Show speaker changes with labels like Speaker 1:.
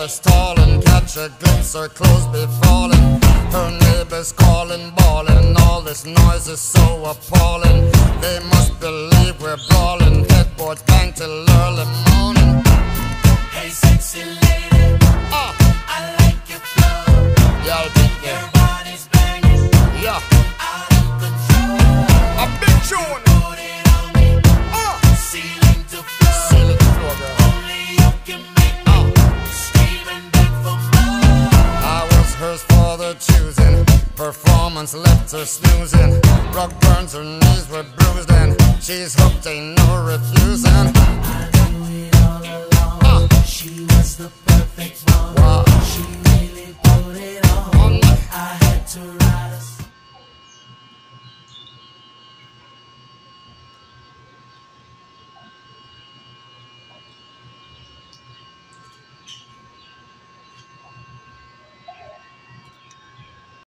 Speaker 1: are stalling, catch a glimpse, her clothes be falling. Her neighbors calling, bawling, all this noise is so appalling. They must believe we're brawling, headboards bang till early morning.
Speaker 2: Hey sexy lady, I like your flow.
Speaker 1: Yeah, your
Speaker 2: body's banging,
Speaker 1: yeah,
Speaker 2: out of control.
Speaker 1: a big tune.
Speaker 2: Put it on me, ceiling to floor.
Speaker 1: Ceiling to floor, girl.
Speaker 2: Only you can make me scream and beg for more.
Speaker 1: I was hers for the choosing. Performance left her snoozing. Rock burns, her knees were bruised, and she's hooked, ain't no refusing.
Speaker 2: I knew it all along. She was the